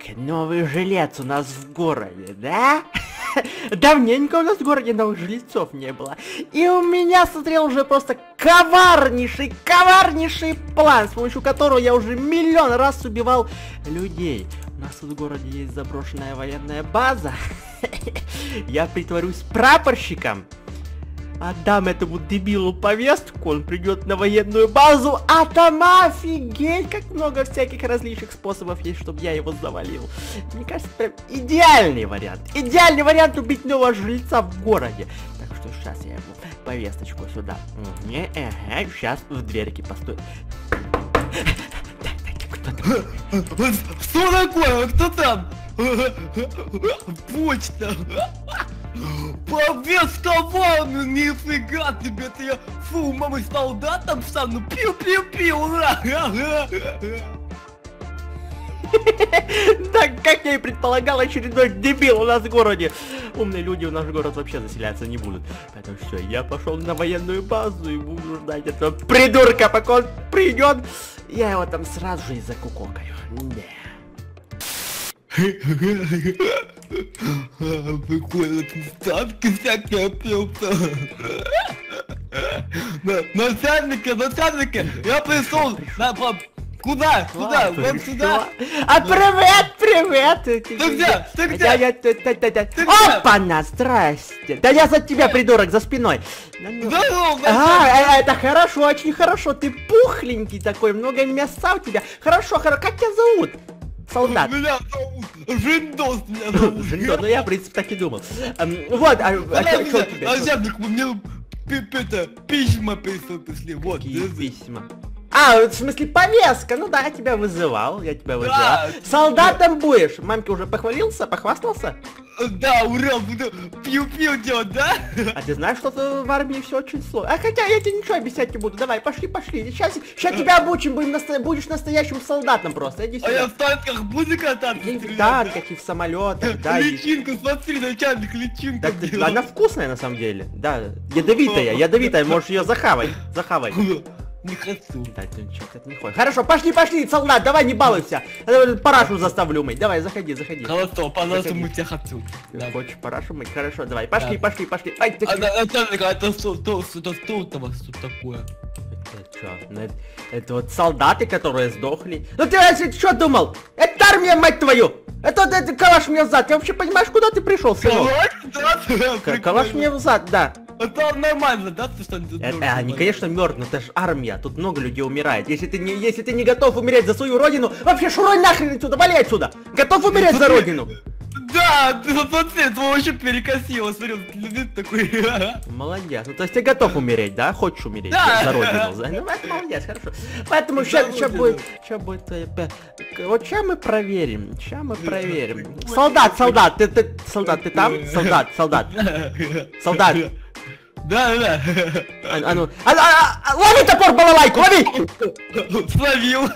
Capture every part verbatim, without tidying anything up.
новый жилец у нас в городе, да? Давненько у нас в городе новых жильцов не было. И у меня, смотрел, уже просто коварнейший, коварнейший план, с помощью которого я уже миллион раз убивал людей. У нас тут в городе есть заброшенная военная база. Я притворюсь прапорщиком. Отдам этому дебилу повестку, он придет на военную базу, а там офигеть, как много всяких различных способов есть, чтобы я его завалил. Мне кажется, прям идеальный вариант. Идеальный вариант убить нового жильца в городе. Так что сейчас я ему повесточку сюда. Угу, ага, сейчас в дверке постою. Что такое? Кто там? Почта! Повестковал, нифига тебе, ты я, фу, мамой солдатом стану, пиу-пиу-пиу, ура! Так, как я и предполагал, очередной дебил у нас в городе. Умные люди в наш город вообще заселяться не будут. Поэтому все, я пошел на военную базу и буду ждать этого придурка, пока он придет. Я его там сразу же и закукокаю. Да. Прикольно, ставки всякие пился. Начальника, начальника, я пришел. Куда? Куда? Вон сюда. А привет, привет. Ты где? Ты где? Опа-на, здрасте. Да я за тебя, придурок, за спиной. Здорово. А, это хорошо, очень хорошо. Ты пухленький такой, много мяса у тебя. Хорошо, хорошо. Как тебя зовут? Солдат. Меня зовут Жиндос, меня зовут. Жиндос, ну я, в принципе, так и думал. Вот, а что тебе? Начальник, мне это письма пришли, вот. Письма. А, в смысле повестка, ну да, я тебя вызывал, я тебя вызывал. Да, солдатом да. Будешь, мамке уже похвалился, похвастался? Да, ура, буду пью-пью делать, да? А ты знаешь, что в армии все очень сложно. А хотя я тебе ничего объяснять не буду, давай, пошли, пошли. Сейчас, сейчас тебя обучим, будем насто... будешь настоящим солдатом просто, иди сюда. А я в танках буду кататься? И в танках, и в самолетах, да. Личинку, смотри, начальник, личинку. Так, ты, она вкусная на самом деле, да, ядовитая, ядовитая, можешь ее захавать, захавать. Не хочу. Да, ты что-то не хочешь. Хорошо, пошли, пошли, солдат, давай не балуйся. Парашу заставлю мыть. Давай, заходи, заходи. Хорошо, пожалуйста, мы тебя хочу. Ты хочешь парашу мыть? Хорошо, давай, пошли, да. пошли, пошли. Ай, ты... А, начальник, а это что, что, что, что у вас тут такое? Это что? Ну, это, это вот солдаты, которые сдохли. Ну ты, ты что думал? Это армия, мать твою! Это, это, это калаш мне в зад. Ты вообще понимаешь, куда ты пришел, сынок? Калаш, да? Калаш мне в зад, да. Это нормально, да? Ты что, это, а, они, конечно, мертвы, но это же армия, тут много людей умирает. Если ты не, если ты не готов умереть за свою родину, вообще шуруй нахрен отсюда, вали отсюда! Готов умереть за родину! Да, ты смотри, это вообще перекосило, смотри, лежит такой. Молодец, ну то есть ты готов умереть, да? Хочешь умереть да. за родину? За... Ну это молодец, хорошо. Поэтому сейчас да, будет, сейчас будет, вот сейчас мы проверим, сейчас мы проверим. Солдат, солдат, ты, ты, солдат, ты там? Солдат, солдат, солдат. Да, да. А, а ну, а, а, а, лови топор, балалайку, лови! Словил.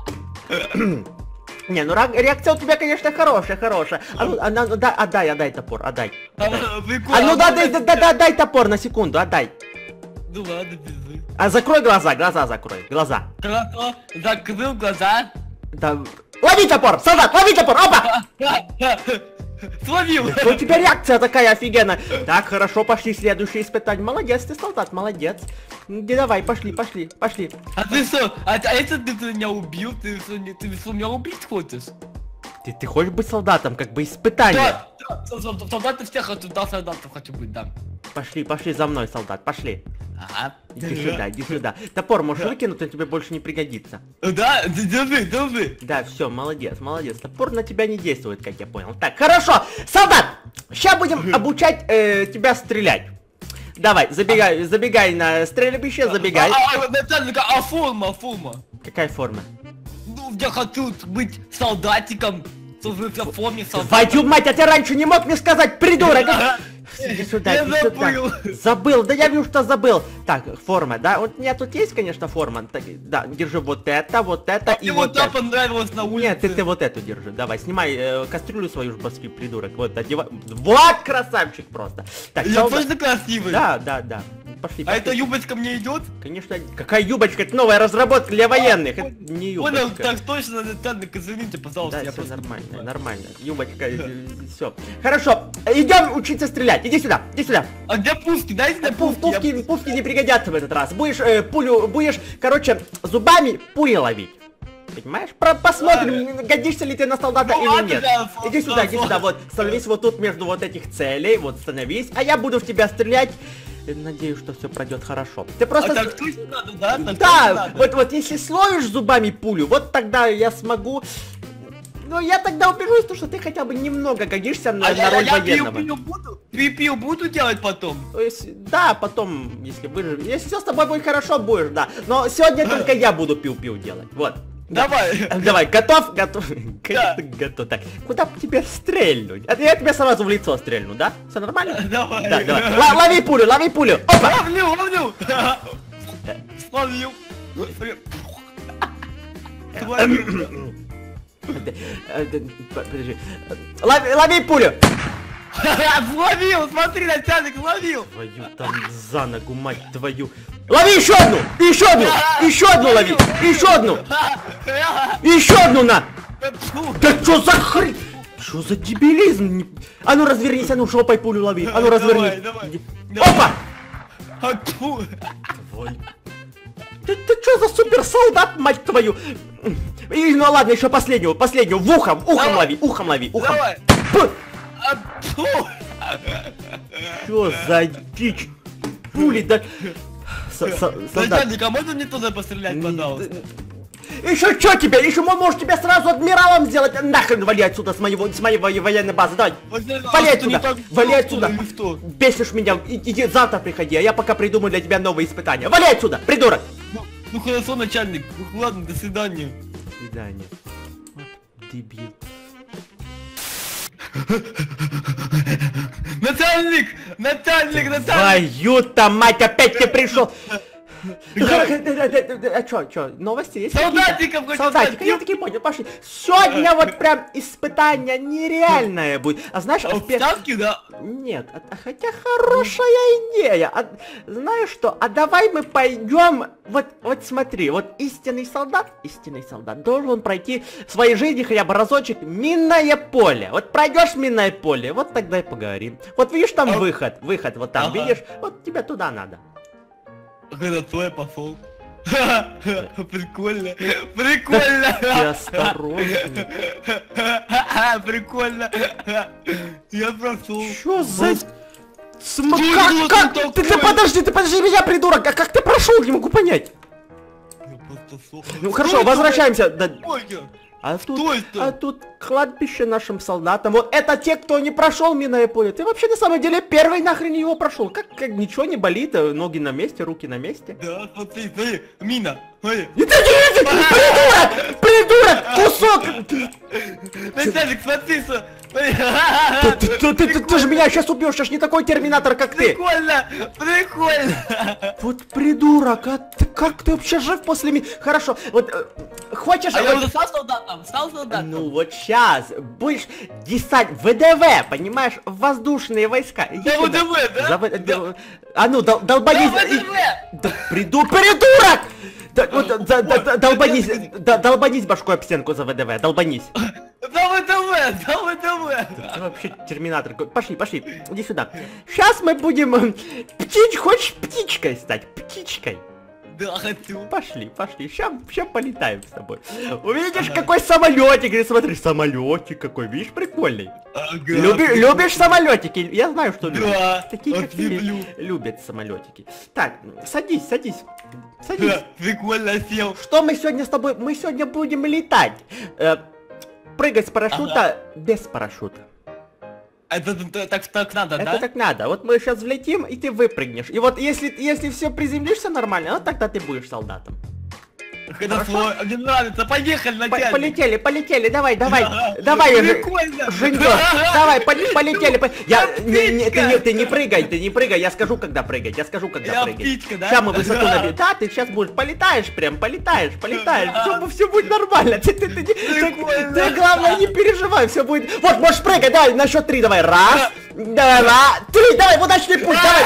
Не, ну реакция у тебя, конечно, хорошая, хорошая. А ну, а, ну да, отдай, отдай топор, отдай. отдай. А ну да, дай, да, да, отдай топор на секунду, отдай. Ну ладно, без. А закрой глаза, глаза закрой, глаза. Хорошо, закрыл глаза. Да. Лови топор, солдат, лови топор, опа! Словил! У тебя реакция такая офигенная. Так, хорошо, пошли следующее испытание. Молодец, ты солдат, молодец. Давай, пошли, пошли, пошли. А ты что? А, а если ты меня убил, ты что, не, ты что, меня убить хочешь? Ты, ты хочешь быть солдатом, как бы испытание? Да, да, солдаты всех хочу, да, солдатов хочу быть, да. Пошли, пошли за мной, солдат, пошли. Ага. Иди сюда, иди сюда. Топор можешь выкинуть, он тебе больше не пригодится. Да, держи, держи. Да, все, молодец, молодец. Топор на тебя не действует, как я понял. Так, хорошо, солдат, сейчас будем обучать э, тебя стрелять. Давай, забегай, забегай на стрельбище, забегай. А, начальник, а форма, форма? Какая форма? Ну, я хочу быть солдатиком. В форме солдата. Твою мать, а ты раньше не мог мне сказать, придурок! Иди сюда, я иди забыл. сюда. Забыл, да я вижу, что забыл. Так, форма, да? Вот у меня тут есть, конечно, форма. Так, да, держи вот это, вот это а и мне вот это. это. Понравилось на улице. Нет, ты, ты вот эту держи. Давай, снимай э, кастрюлю свою жбовский придурок. Вот, одевай. Вот красавчик просто. Так, я солдат... точно красивый? Да, да, да. Пошли, А пошли. эта юбочка мне идет? Конечно, какая юбочка? Это новая разработка для военных. Это не Понял, юбочка. так точно, Натальник, извините, пожалуйста, Да, я все просто... нормально, нормально. Юбочка, все. Хорошо, идем учиться стрелять. Иди сюда, иди сюда. А где пушки? Дайте мне Пуф, пушки. пуфки, я- пуфки не пригодятся в этот раз. Будешь э, пулю, будешь, короче, зубами пули ловить. Понимаешь? Про посмотрим, годишься ли ты на солдата Ну или ладно, нет. да, Иди фу, сюда, фу, иди фу. сюда, вот, становись вот тут между вот этих целей, вот становись, а я буду в тебя стрелять. Надеюсь, что все пройдет хорошо. Ты просто... А так точно надо, да? Так точно Да, надо? вот, вот если словишь зубами пулю, вот тогда я смогу... Но я тогда убежусь, что ты хотя бы немного годишься на, А на я, роль я пью, военного. пью буду? Пью, пью буду делать потом? То есть, да, потом, если выживем. Если все с тобой будет хорошо, будешь, да. Но сегодня только я буду пиу-пиу делать. Вот. Давай. Давай, готов? Готов. Да. Готов. Так, куда бы тебе стрельнуть? Это я тебе сразу в лицо стрельну, да? Все нормально? Давай. Да, давай. Л- лови пулю, лови пулю. Опа! Ловлю, ловлю. Словил. Словил. Э, э, Подожди. Лови, лови пулю! Словил, смотри, Натальник, словил. Твою там за ногу, мать твою. Лови еще одну! Еще одну! Еще одну лови! Еще одну! Еще одну на! Да что за хрень? Что за дебилизм? Не- А ну развернись, а ну жопой пулю лови. А ну Давай, развернись. давай. Опа! А, тьфу. Твой. Ты, ты что за суперсолдат, мать твою? И, ну ладно, еще последнего, последнего. В ухом, ухом Давай. лови, ухом лови, ухом. Давай. Пу! А, тьфу. Что за дичь? Пули, да... Со- со- солдат. Натальник, а можно мне туда пострелять, пожалуйста? Еще что тебе? Еще он может тебя сразу адмиралом сделать. Нахрен вали отсюда с моего, с моей во- военной базы. Давай. Вали отсюда. Вали отсюда. Бесишь меня. И- Иди завтра приходи, а я пока придумаю для тебя новые испытания. Вали отсюда, придурок. Ну, ну хорошо, начальник. Ну ладно, до свидания. До свидания. Вот дебил. Начальник! Начальник, начальник! Твою-то мать, опять ты пришел. А чё, чё, новости есть? Солдатиков хочу Солдатиков, сказать. я таки понял, пошли. Сегодня вот прям испытание нереальное будет. А знаешь, А в пер- ставки, да? Нет, а- а хотя хорошая идея. А, знаешь что, а давай мы пойдем, вот, вот смотри, вот истинный солдат, истинный солдат должен пройти в своей жизни хотя бы разочек минное поле. Вот пройдешь минное поле, вот тогда и поговорим. Вот видишь там А- выход, выход вот там, Ага. видишь, вот тебе туда надо. Когда твой пошел. Прикольно, прикольно. Ты осторожно. Прикольно. Я прошел. Чё за... См- Что как, это как? такое? Ты, ты подожди, ты подожди меня, придурок, а как ты прошел, не могу понять. Я просто шел. Ну Что хорошо, это? возвращаемся. Да, Ой, а тут, Что это? а тут кладбище нашим солдатам. Вот это те, кто не прошел минное поле. Ты вообще на самом деле первый нахрен его прошел. Как, как ничего не болит, э, ноги на месте, руки на месте. Да, смотри, смотри, мина. Смотри. И ты, ты- ты- придурок, придурок, кусок. Начальник, смотри, что... Ты, ты, ты, ты- ты- ты же меня сейчас убьешь, я ж не такой терминатор, как ты. Прикольно, прикольно. Вот придурок, а ты, как ты вообще жив после ми... Хорошо, вот э, хочешь... А я вот- уже стал солдатом, стал солдатом. Ну вот сейчас будешь десант ВДВ, понимаешь, воздушные войска. Иди Да сюда. ВДВ, да? За В- да. А ну дол- долбанись. Да, и- ВДВ. Да приду, придурок! Да, вот, за- да- да- долбанись, да- долбанись башкой об стенку за ВДВ, долбанись. Да ВДВ, да ВДВ. Ты вообще терминатор. Пошли, пошли, иди сюда. Сейчас мы будем... э, Птич, хочешь птичкой стать? Птичкой. Да, хочу. Пошли, пошли, сейчас, сейчас полетаем с тобой. Увидишь, какой самолетик, и смотри, самолетик какой, видишь, прикольный. Ага. Люби- любишь самолетики? Я знаю, что любишь. Да, Такие, как ты, люблю. любят самолетики. Так, садись, садись, садись. Да, прикольно сел. Что мы сегодня с тобой? Мы сегодня будем летать. Э, прыгать с парашюта без парашюта. Это т- так, так надо, Это да? так надо. Вот мы сейчас влетим, и ты выпрыгнешь. И вот если, если все приземлишься нормально, вот тогда ты будешь солдатом. Хорошо, мне нравится, поехали, По- начальник. полетели, полетели, давай, давай, Да. давай, Ж- Прикольно. Женька, давай, поли- полетели, по- я, Я не, не, ты, не, птичка. ты не прыгай, ты не прыгай, я скажу, когда прыгать, я скажу, когда Я прыгать. птичка, да? Сейчас мы высоту набьем, да, ты сейчас будешь, полетаешь прям, полетаешь, полетаешь, все, все будет нормально, ты, ты, ты, ты, ты, Прикольно. ты, главное, не переживай, все будет, вот, можешь прыгать, давай, на счет три, давай, раз, Давай, два, три, давай, удачный путь, давай!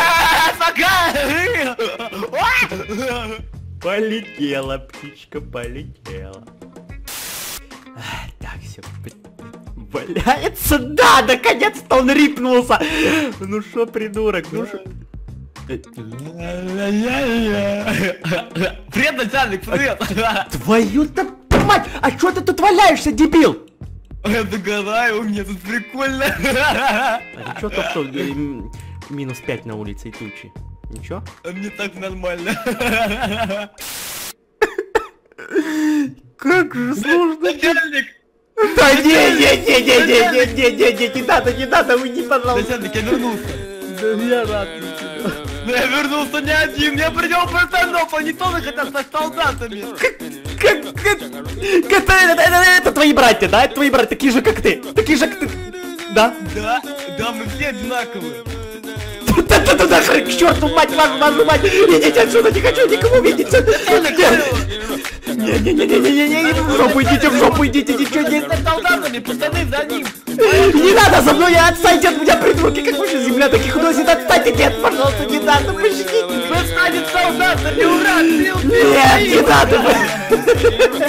Полетела, птичка, полетела. Так, все, валяется, да, наконец-то он рипнулся. Ну шо, придурок, ну шо. Привет, начальник, привет! Твою-то мать, а чё ты тут валяешься, дебил? Я догадаю, у меня тут прикольно. А ты чё только что э, минус пять на улице и тучи? Ничего? А мне так нормально. Как же сложно. Начальник! Да не, не, не, не, не, не, не, не, не, не надо, не надо, уйди, пожалуйста. Начальник, я вернулся. Да я рад. Но я вернулся не один, я принял пацанов, они тоже хотят стать солдатами. Как, как, это, это, это, это твои братья, да? Это твои братья, такие же, как ты. Такие же, как ты. Да? Да, да, мы все одинаковые. Да-да-да, к черту, мать вашу, вашу мать! Идите отсюда, не хочу никого видеть! Не-не-не-не-не-не, в жопу идите, в жопу идите, ничего не... Солдатами, пацаны, за ним! Не надо за мной, отстаньте от меня, придурки, как ваша земля таких носит, отстаньте, нет, пожалуйста, не надо, пощадите! Вы станете солдатами, ура! Нет, не надо!